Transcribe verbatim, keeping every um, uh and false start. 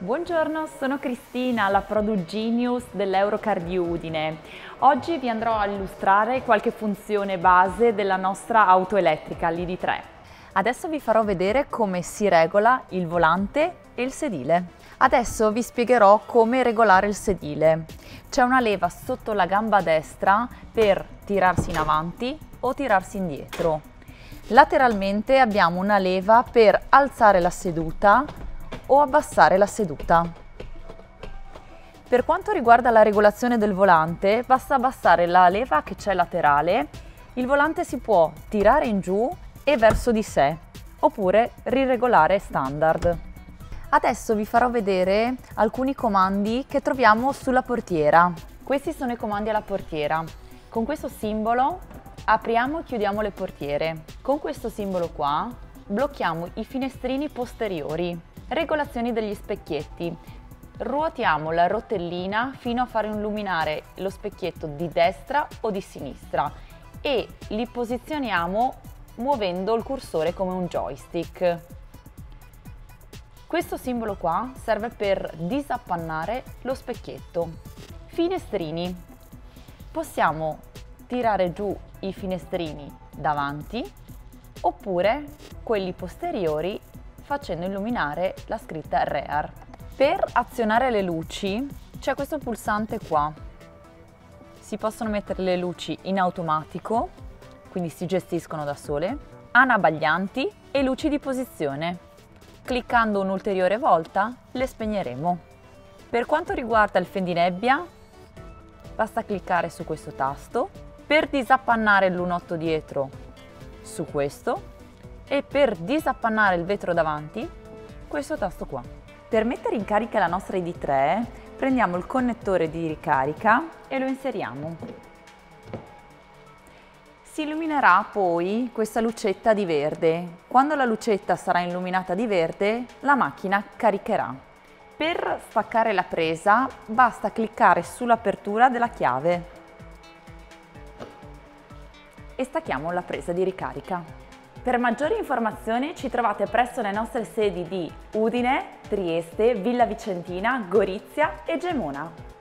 Buongiorno, sono Cristina, la Product Genius dell'Eurocar di Udine. Oggi vi andrò a illustrare qualche funzione base della nostra auto elettrica, l'I D tre. Adesso vi farò vedere come si regola il volante e il sedile. Adesso vi spiegherò come regolare il sedile. C'è una leva sotto la gamba destra per tirarsi in avanti o tirarsi indietro. Lateralmente abbiamo una leva per alzare la seduta o abbassare la seduta. Per quanto riguarda la regolazione del volante, basta abbassare la leva che c'è laterale, il volante si può tirare in giù e verso di sé, oppure riregolare standard. Adesso vi farò vedere alcuni comandi che troviamo sulla portiera. Questi sono i comandi alla portiera. Con questo simbolo apriamo e chiudiamo le portiere. Con questo simbolo qua blocchiamo i finestrini posteriori. Regolazioni degli specchietti. Ruotiamo la rotellina fino a far illuminare lo specchietto di destra o di sinistra e li posizioniamo muovendo il cursore come un joystick. Questo simbolo qua serve per disappannare lo specchietto. Finestrini. Possiamo tirare giù i finestrini davanti oppure quelli posteriori facendo illuminare la scritta Rear. Per azionare le luci c'è questo pulsante qua. Si possono mettere le luci in automatico, quindi si gestiscono da sole, anabaglianti e luci di posizione. Cliccando un'ulteriore volta le spegneremo. Per quanto riguarda il fendinebbia, basta cliccare su questo tasto. Per disappannare il lunotto dietro, su questo. E per disappannare il vetro davanti, questo tasto qua. Per mettere in carica la nostra I D tre prendiamo il connettore di ricarica e lo inseriamo. Si illuminerà poi questa lucetta di verde. Quando la lucetta sarà illuminata di verde, la macchina caricherà. Per staccare la presa basta cliccare sull'apertura della chiave e stacchiamo la presa di ricarica. Per maggiori informazioni ci trovate presso le nostre sedi di Udine, Trieste, Villa Vicentina, Gorizia e Gemona.